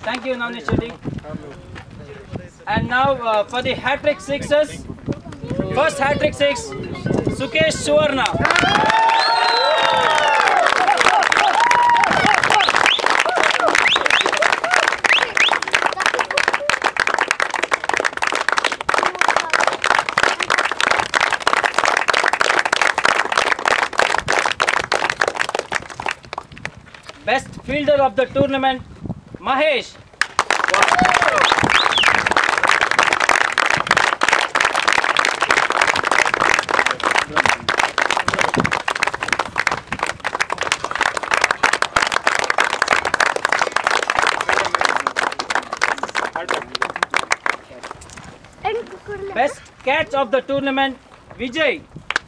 Thank you, Navneet Shetty. And now for the hat-trick sixes. First hat-trick six, Sukesh Suvarna. Best fielder of the tournament, Mahesh. Best catch of the tournament, Vijay.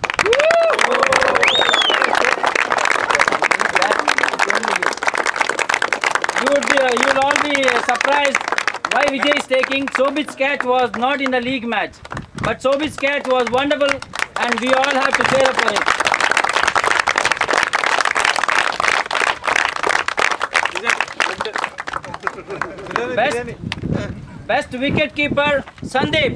You'll all be surprised why Vijay is taking. Sobit's catch was not in the league match, but Sobit's catch was wonderful, and we all have to cheer up for it. Best wicket keeper, Sandeep.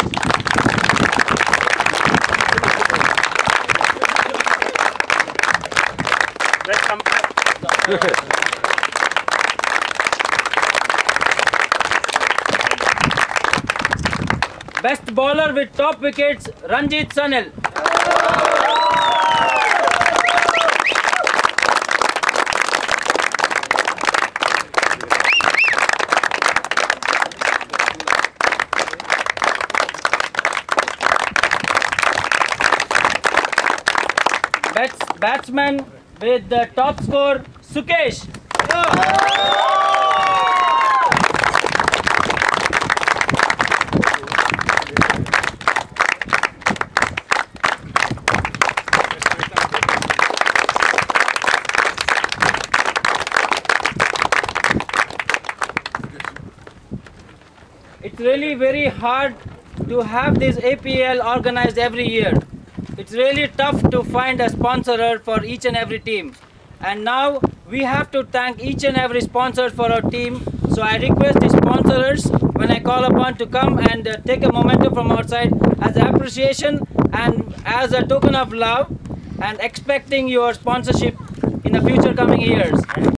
Best bowler with top wickets, Ranjit Sanil. Best batsman with the top score, Sukesh. It's really very hard to have this APL organized every year. It's really tough to find a sponsorer for each and every team. And now we have to thank each and every sponsor for our team. So I request the sponsors when I call upon to come and take a momentum from our side as appreciation and as a token of love and expecting your sponsorship in the future coming years.